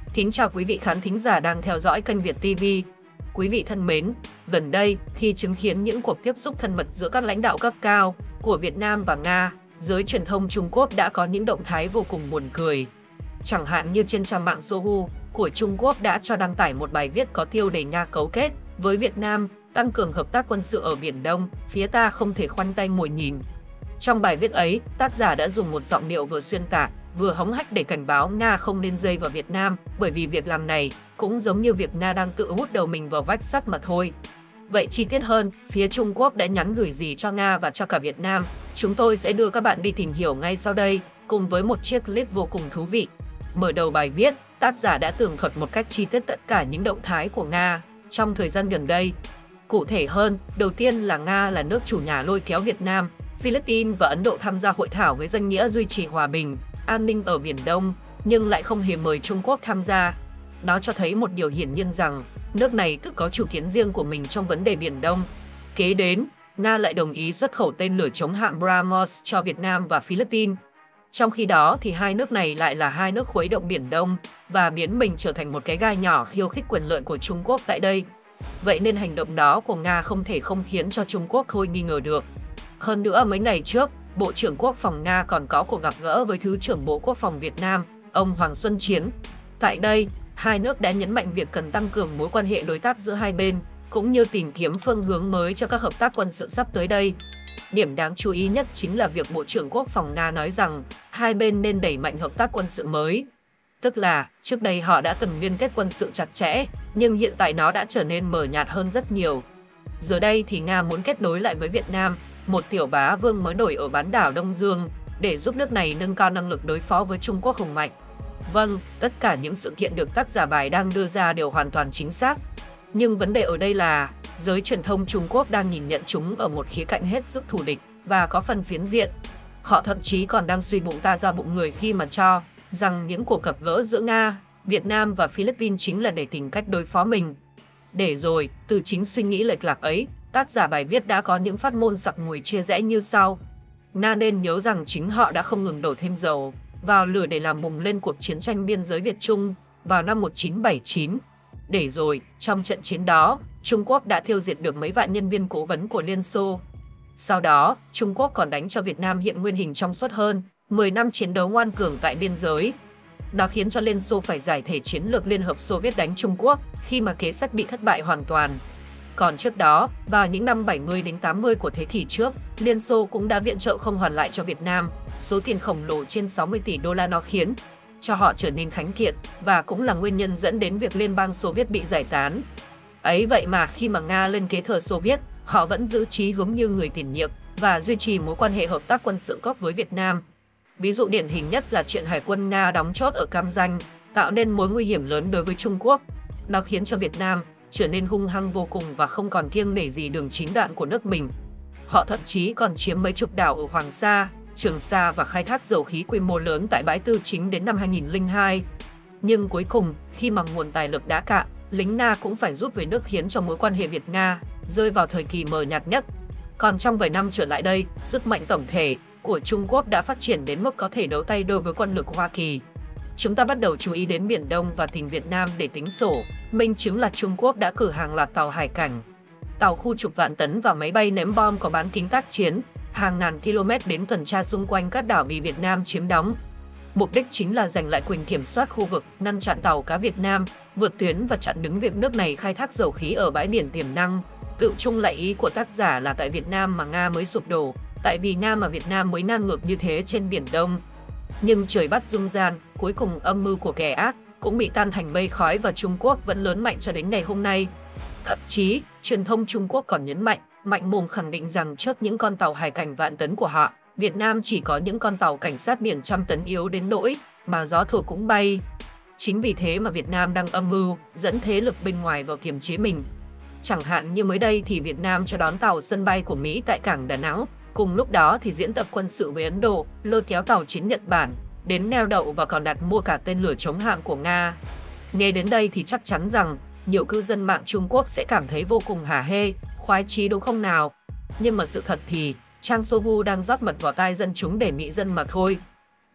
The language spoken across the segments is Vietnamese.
Kính chào quý vị khán thính giả đang theo dõi kênh Việt TV. Quý vị thân mến, gần đây khi chứng kiến những cuộc tiếp xúc thân mật giữa các lãnh đạo cấp cao của Việt Nam và Nga, giới truyền thông Trung Quốc đã có những động thái vô cùng buồn cười. Chẳng hạn như trên trang mạng Sohu của Trung Quốc đã cho đăng tải một bài viết có tiêu đề Nga cấu kết với Việt Nam tăng cường hợp tác quân sự ở Biển Đông, phía ta không thể khoanh tay ngồi nhìn. Trong bài viết ấy, tác giả đã dùng một giọng điệu vừa xuyên tạc, vừa hống hách để cảnh báo Nga không nên dây vào Việt Nam, bởi vì việc làm này cũng giống như việc Nga đang tự hút đầu mình vào vách sắt mà thôi. Vậy chi tiết hơn, phía Trung Quốc đã nhắn gửi gì cho Nga và cho cả Việt Nam? Chúng tôi sẽ đưa các bạn đi tìm hiểu ngay sau đây, cùng với một chiếc clip vô cùng thú vị. Mở đầu bài viết, tác giả đã tường thuật một cách chi tiết tất cả những động thái của Nga trong thời gian gần đây. Cụ thể hơn, đầu tiên là Nga là nước chủ nhà lôi kéo Việt Nam, Philippines và Ấn Độ tham gia hội thảo với danh nghĩa duy trì hòa bình, an ninh ở Biển Đông, nhưng lại không hề mời Trung Quốc tham gia. Nó cho thấy một điều hiển nhiên rằng nước này tự có chủ kiến riêng của mình trong vấn đề Biển Đông. Kế đến, Nga lại đồng ý xuất khẩu tên lửa chống hạm BrahMos cho Việt Nam và Philippines. Trong khi đó thì hai nước này lại là hai nước khuấy động Biển Đông và biến mình trở thành một cái gai nhỏ khiêu khích quyền lợi của Trung Quốc tại đây. Vậy nên hành động đó của Nga không thể không khiến cho Trung Quốc thôi nghi ngờ được. Hơn nữa, mấy ngày trước, Bộ trưởng Quốc phòng Nga còn có cuộc gặp gỡ với Thứ trưởng Bộ Quốc phòng Việt Nam, ông Hoàng Xuân Chiến. Tại đây, hai nước đã nhấn mạnh việc cần tăng cường mối quan hệ đối tác giữa hai bên, cũng như tìm kiếm phương hướng mới cho các hợp tác quân sự sắp tới đây. Điểm đáng chú ý nhất chính là việc Bộ trưởng Quốc phòng Nga nói rằng hai bên nên đẩy mạnh hợp tác quân sự mới. Tức là, trước đây họ đã từng liên kết quân sự chặt chẽ, nhưng hiện tại nó đã trở nên mờ nhạt hơn rất nhiều. Giờ đây thì Nga muốn kết nối lại với Việt Nam, một tiểu bá vương mới nổi ở bán đảo Đông Dương, để giúp nước này nâng cao năng lực đối phó với Trung Quốc hùng mạnh. Vâng, tất cả những sự kiện được tác giả bài đang đưa ra đều hoàn toàn chính xác. Nhưng vấn đề ở đây là, giới truyền thông Trung Quốc đang nhìn nhận chúng ở một khía cạnh hết sức thù địch và có phần phiến diện. Họ thậm chí còn đang suy bụng ta ra bụng người khi mà cho rằng những cuộc gặp gỡ giữa Nga, Việt Nam và Philippines chính là để tìm cách đối phó mình. Để rồi, từ chính suy nghĩ lệch lạc ấy, tác giả bài viết đã có những phát ngôn sặc mùi chia rẽ như sau. Nga nên nhớ rằng chính họ đã không ngừng đổ thêm dầu vào lửa để làm bùng lên cuộc chiến tranh biên giới Việt-Trung vào năm 1979. Để rồi, trong trận chiến đó, Trung Quốc đã tiêu diệt được mấy vạn nhân viên cố vấn của Liên Xô. Sau đó, Trung Quốc còn đánh cho Việt Nam hiện nguyên hình trong suốt hơn 10 năm chiến đấu ngoan cường tại biên giới. Nó khiến cho Liên Xô phải giải thể chiến lược Liên hợp Xô Viết đánh Trung Quốc khi mà kế sách bị thất bại hoàn toàn. Còn trước đó, vào những năm 70 đến 80 của thế kỷ trước, Liên Xô cũng đã viện trợ không hoàn lại cho Việt Nam, số tiền khổng lồ trên 60 tỷ đô la. Nó khiến cho họ trở nên khánh kiệt và cũng là nguyên nhân dẫn đến việc Liên bang Xô Viết bị giải tán. Ấy vậy mà khi mà Nga lên kế thừa Xô Viết, họ vẫn giữ chí hướng như người tiền nhiệm và duy trì mối quan hệ hợp tác quân sự cốc với Việt Nam. Ví dụ điển hình nhất là chuyện Hải quân Nga đóng chốt ở Cam Ranh, tạo nên mối nguy hiểm lớn đối với Trung Quốc. Nó khiến cho Việt Nam trở nên hung hăng vô cùng và không còn kiêng nể gì đường chín đoạn của nước mình. Họ thậm chí còn chiếm mấy chục đảo ở Hoàng Sa, Trường Sa và khai thác dầu khí quy mô lớn tại bãi Tư Chính đến năm 2002. Nhưng cuối cùng, khi mà nguồn tài lực đã cạn, lính Nga cũng phải rút về nước khiến cho mối quan hệ Việt-Nga rơi vào thời kỳ mờ nhạt nhất. Còn trong vài năm trở lại đây, sức mạnh tổng thể của Trung Quốc đã phát triển đến mức có thể đấu tay đôi với quân lực Hoa Kỳ. Chúng ta bắt đầu chú ý đến Biển Đông và tìm Việt Nam để tính sổ. Minh chứng là Trung Quốc đã cử hàng loạt tàu hải cảnh, tàu khu trục vạn tấn và máy bay ném bom có bán kính tác chiến, hàng ngàn km đến tuần tra xung quanh các đảo bị Việt Nam chiếm đóng. Mục đích chính là giành lại quyền kiểm soát khu vực, ngăn chặn tàu cá Việt Nam vượt tuyến và chặn đứng việc nước này khai thác dầu khí ở bãi biển tiềm năng. Tự chung lại ý của tác giả là tại Việt Nam mà Nga mới sụp đổ, tại vì Nga mà Việt Nam mới ngang ngược như thế trên Biển Đông. Nhưng trời bắt dung gian, cuối cùng âm mưu của kẻ ác cũng bị tan thành mây khói và Trung Quốc vẫn lớn mạnh cho đến ngày hôm nay. Thậm chí, truyền thông Trung Quốc còn nhấn mạnh mồm khẳng định rằng trước những con tàu hải cảnh vạn tấn của họ, Việt Nam chỉ có những con tàu cảnh sát biển trăm tấn yếu đến nỗi mà gió thổi cũng bay. Chính vì thế mà Việt Nam đang âm mưu dẫn thế lực bên ngoài vào kiềm chế mình. Chẳng hạn như mới đây thì Việt Nam cho đón tàu sân bay của Mỹ tại cảng Đà Nẵng. Cùng lúc đó thì diễn tập quân sự với Ấn Độ, lôi kéo tàu chiến Nhật Bản đến neo đậu và còn đặt mua cả tên lửa chống hạm của Nga. Nghe đến đây thì chắc chắn rằng nhiều cư dân mạng Trung Quốc sẽ cảm thấy vô cùng hả hê, khoái chí đúng không nào? Nhưng mà sự thật thì trang Sohu đang rót mật vào tai dân chúng để mị dân mà thôi.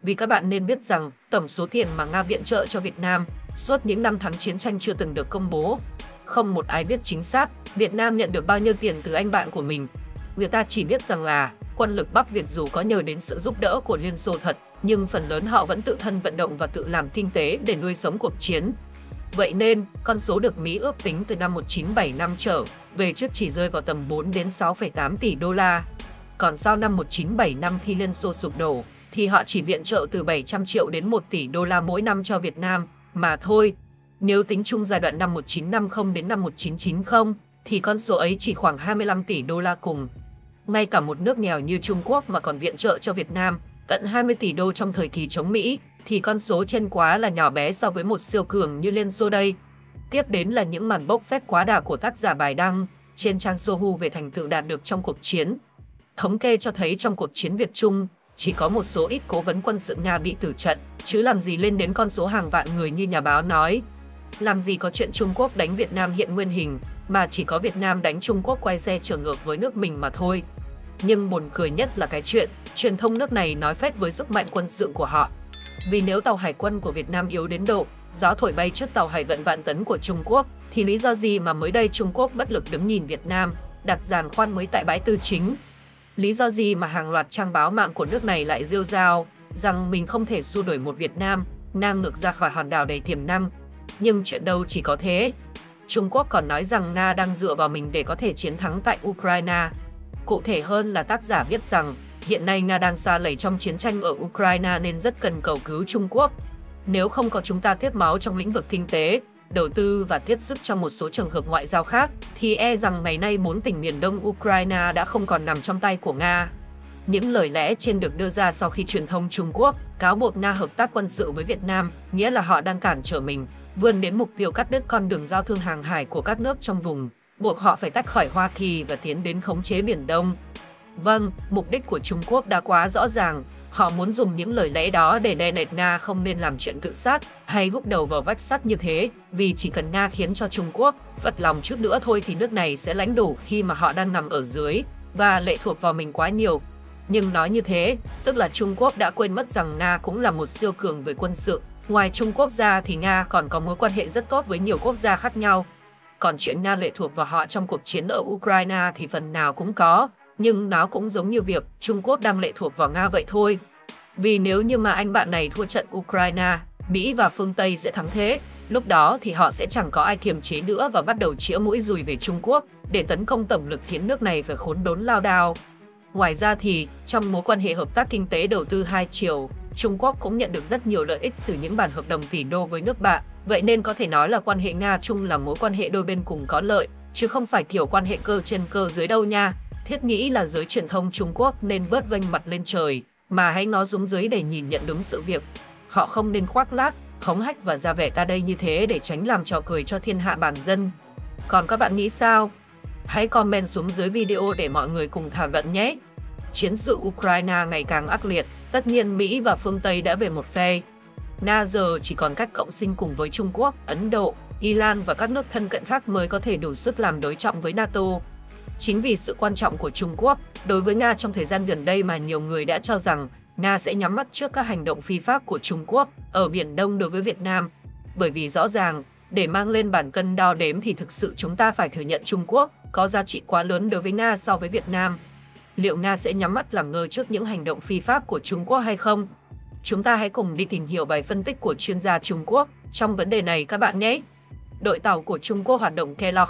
Vì các bạn nên biết rằng tổng số tiền mà Nga viện trợ cho Việt Nam suốt những năm tháng chiến tranh chưa từng được công bố. Không một ai biết chính xác Việt Nam nhận được bao nhiêu tiền từ anh bạn của mình. Người ta chỉ biết rằng là quân lực Bắc Việt dù có nhờ đến sự giúp đỡ của Liên Xô thật, nhưng phần lớn họ vẫn tự thân vận động và tự làm kinh tế để nuôi sống cuộc chiến. Vậy nên, con số được Mỹ ước tính từ năm 1975 trở về trước chỉ rơi vào tầm 4 đến 6,8 tỷ đô la. Còn sau năm 1975 khi Liên Xô sụp đổ, thì họ chỉ viện trợ từ 700 triệu đến 1 tỷ đô la mỗi năm cho Việt Nam mà thôi. Nếu tính chung giai đoạn năm 1950 đến năm 1990, thì con số ấy chỉ khoảng 25 tỷ đô la cùng. Ngay cả một nước nghèo như Trung Quốc mà còn viện trợ cho Việt Nam tận 20 tỷ đô trong thời kỳ chống Mỹ, thì con số trên quá là nhỏ bé so với một siêu cường như Liên Xô đây. Tiếp đến là những màn bốc phét quá đà của tác giả bài đăng trên trang Sohu về thành tựu đạt được trong cuộc chiến. Thống kê cho thấy trong cuộc chiến Việt-Trung, chỉ có một số ít cố vấn quân sự Nga bị tử trận, chứ làm gì lên đến con số hàng vạn người như nhà báo nói. Làm gì có chuyện Trung Quốc đánh Việt Nam hiện nguyên hình, mà chỉ có Việt Nam đánh Trung Quốc quay xe trở ngược với nước mình mà thôi. Nhưng buồn cười nhất là cái chuyện truyền thông nước này nói phét với sức mạnh quân sự của họ. Vì nếu tàu hải quân của Việt Nam yếu đến độ gió thổi bay trước tàu hải vận vạn tấn của Trung Quốc, thì lý do gì mà mới đây Trung Quốc bất lực đứng nhìn Việt Nam đặt giàn khoan mới tại bãi Tư Chính? Lý do gì mà hàng loạt trang báo mạng của nước này lại rêu rao rằng mình không thể xua đuổi một Việt Nam ngang ngược ra khỏi hòn đảo đầy tiềm năng? Nhưng chuyện đâu chỉ có thế. Trung Quốc còn nói rằng Nga đang dựa vào mình để có thể chiến thắng tại Ukraine. Cụ thể hơn là tác giả viết rằng hiện nay Nga đang sa lầy trong chiến tranh ở Ukraine nên rất cần cầu cứu Trung Quốc. Nếu không có chúng ta tiếp máu trong lĩnh vực kinh tế, đầu tư và tiếp sức trong một số trường hợp ngoại giao khác, thì e rằng ngày nay 4 tỉnh miền đông Ukraine đã không còn nằm trong tay của Nga. Những lời lẽ trên được đưa ra sau khi truyền thông Trung Quốc cáo buộc Nga hợp tác quân sự với Việt Nam, nghĩa là họ đang cản trở mình vươn đến mục tiêu cắt đứt con đường giao thương hàng hải của các nước trong vùng, buộc họ phải tách khỏi Hoa Kỳ và tiến đến khống chế Biển Đông. Vâng, mục đích của Trung Quốc đã quá rõ ràng. Họ muốn dùng những lời lẽ đó để đe nẹt Nga không nên làm chuyện tự sát hay gúc đầu vào vách sắt như thế, vì chỉ cần Nga khiến cho Trung Quốc phật lòng chút nữa thôi thì nước này sẽ lãnh đủ khi mà họ đang nằm ở dưới và lệ thuộc vào mình quá nhiều. Nhưng nói như thế, tức là Trung Quốc đã quên mất rằng Nga cũng là một siêu cường về quân sự. Ngoài Trung Quốc ra thì Nga còn có mối quan hệ rất tốt với nhiều quốc gia khác nhau. Còn chuyện Nga lệ thuộc vào họ trong cuộc chiến ở Ukraine thì phần nào cũng có, nhưng nó cũng giống như việc Trung Quốc đang lệ thuộc vào Nga vậy thôi. Vì nếu như mà anh bạn này thua trận Ukraine, Mỹ và phương Tây sẽ thắng thế. Lúc đó thì họ sẽ chẳng có ai kiềm chế nữa và bắt đầu chĩa mũi dùi về Trung Quốc để tấn công tổng lực khiến nước này phải khốn đốn lao đao. Ngoài ra thì, trong mối quan hệ hợp tác kinh tế đầu tư hai chiều, Trung Quốc cũng nhận được rất nhiều lợi ích từ những bản hợp đồng tỷ đô với nước bạn. Vậy nên có thể nói là quan hệ Nga-Trung là mối quan hệ đôi bên cùng có lợi, chứ không phải kiểu quan hệ cơ trên cơ dưới đâu nha. Thiết nghĩ là giới truyền thông Trung Quốc nên bớt vênh mặt lên trời, mà hãy ngó xuống dưới để nhìn nhận đúng sự việc. Họ không nên khoác lác, hống hách và ra vẻ ta đây như thế để tránh làm trò cười cho thiên hạ bản dân. Còn các bạn nghĩ sao? Hãy comment xuống dưới video để mọi người cùng thảo luận nhé! Chiến sự Ukraine ngày càng ác liệt, tất nhiên Mỹ và phương Tây đã về một phe. Nga giờ chỉ còn cách cộng sinh cùng với Trung Quốc, Ấn Độ, Iran và các nước thân cận khác mới có thể đủ sức làm đối trọng với NATO. Chính vì sự quan trọng của Trung Quốc đối với Nga trong thời gian gần đây mà nhiều người đã cho rằng Nga sẽ nhắm mắt trước các hành động phi pháp của Trung Quốc ở Biển Đông đối với Việt Nam. Bởi vì rõ ràng, để mang lên bàn cân đo đếm thì thực sự chúng ta phải thừa nhận Trung Quốc có giá trị quá lớn đối với Nga so với Việt Nam. Liệu Nga sẽ nhắm mắt làm ngơ trước những hành động phi pháp của Trung Quốc hay không? Chúng ta hãy cùng đi tìm hiểu bài phân tích của chuyên gia Trung Quốc trong vấn đề này các bạn nhé! Đội tàu của Trung Quốc hoạt động Kelo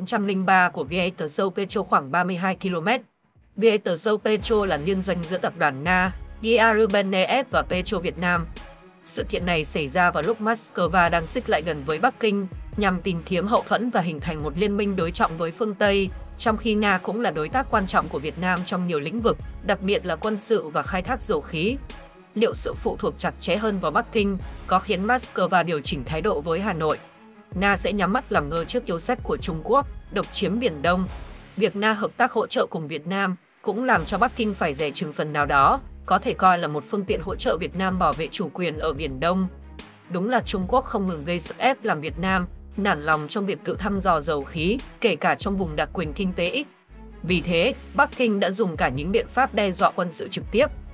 0403 của Viettazou Petro khoảng 32 km. Viettazou Petro là liên doanh giữa tập đoàn Nga, GRBNS và Petro Việt Nam. Sự kiện này xảy ra vào lúc Moscow đang xích lại gần với Bắc Kinh nhằm tìm kiếm hậu thuẫn và hình thành một liên minh đối trọng với phương Tây, trong khi Nga cũng là đối tác quan trọng của Việt Nam trong nhiều lĩnh vực, đặc biệt là quân sự và khai thác dầu khí. Liệu sự phụ thuộc chặt chẽ hơn vào Bắc Kinh có khiến Moscow điều chỉnh thái độ với Hà Nội? Nga sẽ nhắm mắt làm ngơ trước yêu sách của Trung Quốc, độc chiếm Biển Đông. Việc Nga hợp tác hỗ trợ cùng Việt Nam cũng làm cho Bắc Kinh phải dè chừng phần nào đó, có thể coi là một phương tiện hỗ trợ Việt Nam bảo vệ chủ quyền ở Biển Đông. Đúng là Trung Quốc không ngừng gây sức ép làm Việt Nam nản lòng trong việc tự thăm dò dầu khí, kể cả trong vùng đặc quyền kinh tế. Vì thế, Bắc Kinh đã dùng cả những biện pháp đe dọa quân sự trực tiếp,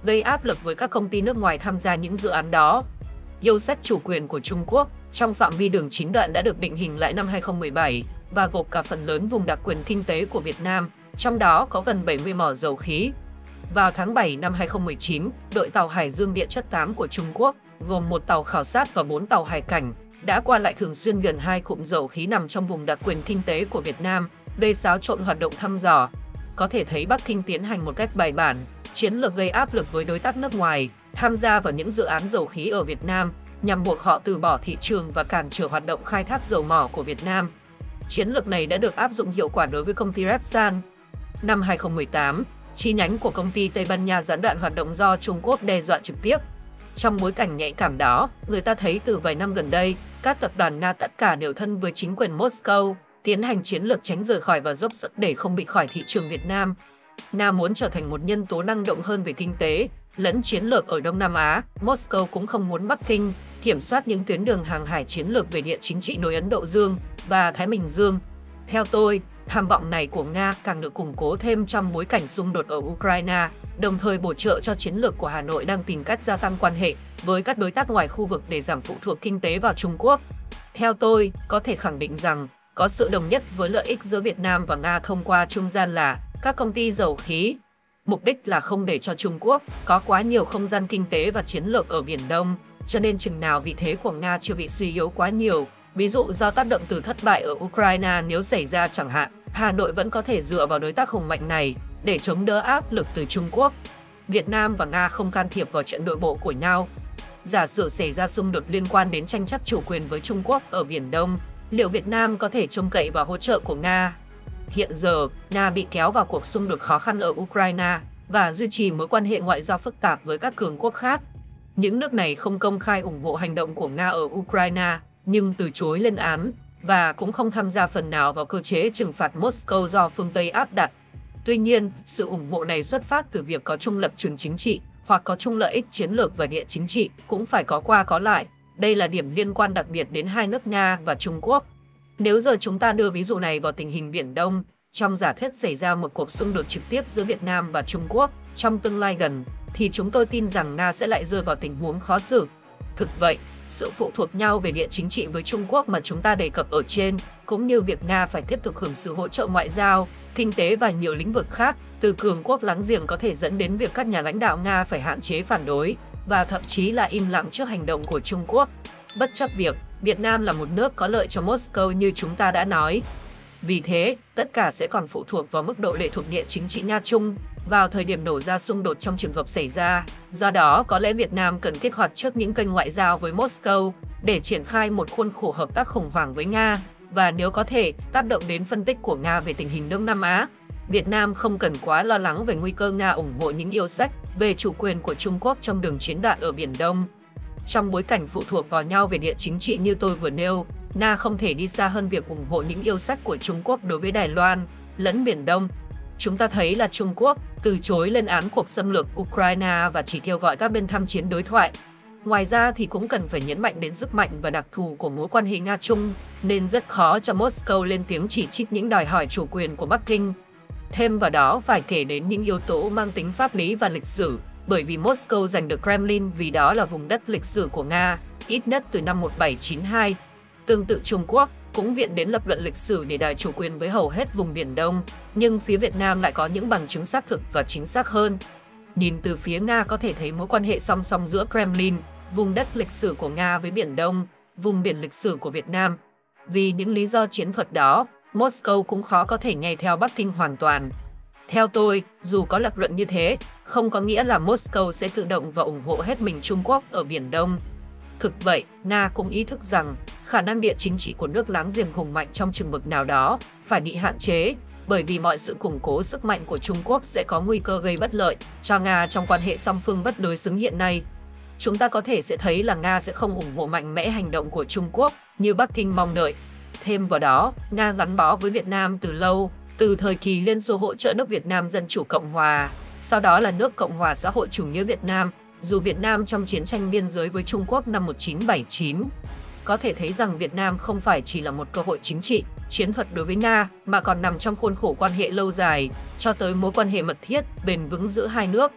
gây áp lực với các công ty nước ngoài tham gia những dự án đó. Yêu sách chủ quyền của Trung Quốc trong phạm vi đường chín đoạn đã được định hình lại năm 2017 và gộp cả phần lớn vùng đặc quyền kinh tế của Việt Nam, trong đó có gần 70 mỏ dầu khí. Vào tháng 7 năm 2019, đội tàu Hải Dương Điện chất 8 của Trung Quốc, gồm 1 tàu khảo sát và 4 tàu hải cảnh, đã qua lại thường xuyên gần 2 cụm dầu khí nằm trong vùng đặc quyền kinh tế của Việt Nam, gây xáo trộn hoạt động thăm dò. Có thể thấy Bắc Kinh tiến hành một cách bài bản, chiến lược gây áp lực với đối tác nước ngoài, tham gia vào những dự án dầu khí ở Việt Nam, nhằm buộc họ từ bỏ thị trường và cản trở hoạt động khai thác dầu mỏ của Việt Nam. Chiến lược này đã được áp dụng hiệu quả đối với công ty Repsol. Năm 2018, chi nhánh của công ty Tây Ban Nha gián đoạn hoạt động do Trung Quốc đe dọa trực tiếp. Trong bối cảnh nhạy cảm đó, người ta thấy từ vài năm gần đây, các tập đoàn Nga tất cả đều thân với chính quyền Moscow, tiến hành chiến lược tránh rời khỏi và dốc sức để không bị khỏi thị trường Việt Nam. Nga muốn trở thành một nhân tố năng động hơn về kinh tế, lẫn chiến lược ở Đông Nam Á. Moscow cũng không muốn Bắc Kinh kiểm soát những tuyến đường hàng hải chiến lược về địa chính trị nối Ấn Độ Dương và Thái Bình Dương. Theo tôi, tham vọng này của Nga càng được củng cố thêm trong bối cảnh xung đột ở Ukraine, đồng thời bổ trợ cho chiến lược của Hà Nội đang tìm cách gia tăng quan hệ với các đối tác ngoài khu vực để giảm phụ thuộc kinh tế vào Trung Quốc. Theo tôi, có thể khẳng định rằng có sự đồng nhất với lợi ích giữa Việt Nam và Nga thông qua trung gian là các công ty dầu khí. Mục đích là không để cho Trung Quốc có quá nhiều không gian kinh tế và chiến lược ở Biển Đông, cho nên chừng nào vị thế của Nga chưa bị suy yếu quá nhiều, ví dụ do tác động từ thất bại ở Ukraine nếu xảy ra chẳng hạn, Hà Nội vẫn có thể dựa vào đối tác hùng mạnh này để chống đỡ áp lực từ Trung Quốc. Việt Nam và Nga không can thiệp vào chuyện nội bộ của nhau. Giả sử xảy ra xung đột liên quan đến tranh chấp chủ quyền với Trung Quốc ở Biển Đông, liệu Việt Nam có thể trông cậy vào hỗ trợ của Nga? Hiện giờ, Nga bị kéo vào cuộc xung đột khó khăn ở Ukraine và duy trì mối quan hệ ngoại giao phức tạp với các cường quốc khác. Những nước này không công khai ủng hộ hành động của Nga ở Ukraine, nhưng từ chối lên án và cũng không tham gia phần nào vào cơ chế trừng phạt Moscow do phương Tây áp đặt. Tuy nhiên, sự ủng hộ này xuất phát từ việc có chung lập trường chính trị hoặc có chung lợi ích chiến lược và địa chính trị, cũng phải có qua có lại. Đây là điểm liên quan đặc biệt đến hai nước Nga và Trung Quốc. Nếu giờ chúng ta đưa ví dụ này vào tình hình Biển Đông, trong giả thuyết xảy ra một cuộc xung đột trực tiếp giữa Việt Nam và Trung Quốc trong tương lai gần, thì chúng tôi tin rằng Nga sẽ lại rơi vào tình huống khó xử. Thực vậy, sự phụ thuộc nhau về địa chính trị với Trung Quốc mà chúng ta đề cập ở trên, cũng như việc Nga phải tiếp tục hưởng sự hỗ trợ ngoại giao, kinh tế và nhiều lĩnh vực khác từ cường quốc láng giềng có thể dẫn đến việc các nhà lãnh đạo Nga phải hạn chế phản đối và thậm chí là im lặng trước hành động của Trung Quốc, bất chấp việc Việt Nam là một nước có lợi cho Moscow như chúng ta đã nói. Vì thế, tất cả sẽ còn phụ thuộc vào mức độ lệ thuộc địa chính trị Nga-Trung vào thời điểm nổ ra xung đột trong trường hợp xảy ra. Do đó, có lẽ Việt Nam cần kích hoạt trước những kênh ngoại giao với Moscow để triển khai một khuôn khổ hợp tác khủng hoảng với Nga và nếu có thể, tác động đến phân tích của Nga về tình hình Đông Nam Á. Việt Nam không cần quá lo lắng về nguy cơ Nga ủng hộ những yêu sách về chủ quyền của Trung Quốc trong đường chiến đoạn ở Biển Đông. Trong bối cảnh phụ thuộc vào nhau về địa chính trị như tôi vừa nêu, Nga không thể đi xa hơn việc ủng hộ những yêu sách của Trung Quốc đối với Đài Loan, lẫn Biển Đông. Chúng ta thấy là Trung Quốc từ chối lên án cuộc xâm lược Ukraine và chỉ kêu gọi các bên tham chiến đối thoại. Ngoài ra thì cũng cần phải nhấn mạnh đến sức mạnh và đặc thù của mối quan hệ Nga-Trung, nên rất khó cho Moscow lên tiếng chỉ trích những đòi hỏi chủ quyền của Bắc Kinh. Thêm vào đó phải kể đến những yếu tố mang tính pháp lý và lịch sử, bởi vì Moscow giành được Kremlin vì đó là vùng đất lịch sử của Nga, ít nhất từ năm 1792. Tương tự Trung Quốc cũng viện đến lập luận lịch sử để đòi chủ quyền với hầu hết vùng Biển Đông, nhưng phía Việt Nam lại có những bằng chứng xác thực và chính xác hơn. Nhìn từ phía Nga có thể thấy mối quan hệ song song giữa Kremlin, vùng đất lịch sử của Nga với Biển Đông, vùng biển lịch sử của Việt Nam. Vì những lý do chiến thuật đó, Moscow cũng khó có thể nghe theo Bắc Kinh hoàn toàn. Theo tôi, dù có lập luận như thế, không có nghĩa là Moscow sẽ tự động và ủng hộ hết mình Trung Quốc ở Biển Đông. Thực vậy, Nga cũng ý thức rằng khả năng địa chính trị của nước láng giềng hùng mạnh trong chừng mực nào đó phải bị hạn chế, bởi vì mọi sự củng cố sức mạnh của Trung Quốc sẽ có nguy cơ gây bất lợi cho Nga trong quan hệ song phương bất đối xứng hiện nay. Chúng ta có thể sẽ thấy là Nga sẽ không ủng hộ mạnh mẽ hành động của Trung Quốc như Bắc Kinh mong đợi. Thêm vào đó, Nga gắn bó với Việt Nam từ lâu, từ thời kỳ Liên Xô hỗ trợ nước Việt Nam Dân Chủ Cộng Hòa, sau đó là nước Cộng Hòa Xã hội Chủ nghĩa Việt Nam, dù Việt Nam trong chiến tranh biên giới với Trung Quốc năm 1979. Có thể thấy rằng Việt Nam không phải chỉ là một cơ hội chính trị, chiến thuật đối với Nga, mà còn nằm trong khuôn khổ quan hệ lâu dài, cho tới mối quan hệ mật thiết, bền vững giữa hai nước.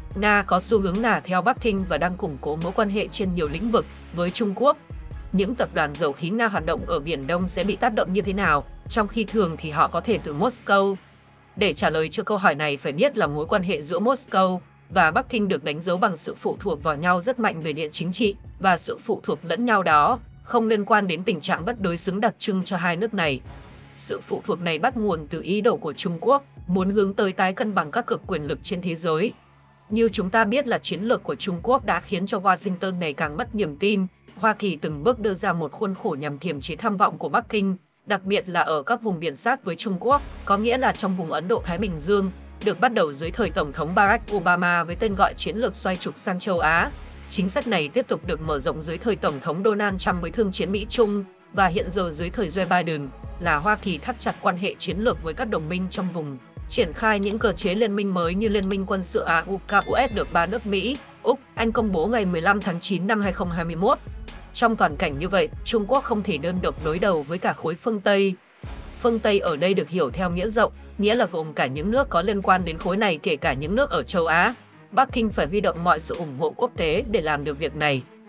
Nga có xu hướng nả theo Bắc Kinh và đang củng cố mối quan hệ trên nhiều lĩnh vực với Trung Quốc. Những tập đoàn dầu khí Nga hoạt động ở Biển Đông sẽ bị tác động như thế nào, trong khi thường thì họ có thể từ Moscow? Để trả lời cho câu hỏi này, phải biết là mối quan hệ giữa Moscow và Bắc Kinh được đánh dấu bằng sự phụ thuộc vào nhau rất mạnh về địa chính trị, và sự phụ thuộc lẫn nhau đó không liên quan đến tình trạng bất đối xứng đặc trưng cho hai nước này. Sự phụ thuộc này bắt nguồn từ ý đồ của Trung Quốc muốn hướng tới tái cân bằng các cực quyền lực trên thế giới. Như chúng ta biết là chiến lược của Trung Quốc đã khiến cho Washington ngày càng mất niềm tin. Hoa Kỳ từng bước đưa ra một khuôn khổ nhằm kiềm chế tham vọng của Bắc Kinh, đặc biệt là ở các vùng biển sát với Trung Quốc, có nghĩa là trong vùng Ấn Độ-Thái Bình Dương, được bắt đầu dưới thời Tổng thống Barack Obama với tên gọi chiến lược xoay trục sang châu Á. Chính sách này tiếp tục được mở rộng dưới thời Tổng thống Donald Trump với thương chiến Mỹ-Trung, và hiện giờ dưới thời Joe Biden là Hoa Kỳ thắt chặt quan hệ chiến lược với các đồng minh trong vùng, triển khai những cơ chế liên minh mới như Liên minh quân sự AUKUS được 3 nước Mỹ, Úc, Anh công bố ngày 15 tháng 9 năm 2021. Trong toàn cảnh như vậy, Trung Quốc không thể đơn độc đối đầu với cả khối phương Tây. Phương Tây ở đây được hiểu theo nghĩa rộng, nghĩa là gồm cả những nước có liên quan đến khối này, kể cả những nước ở châu Á. Bắc Kinh phải huy động mọi sự ủng hộ quốc tế để làm được việc này.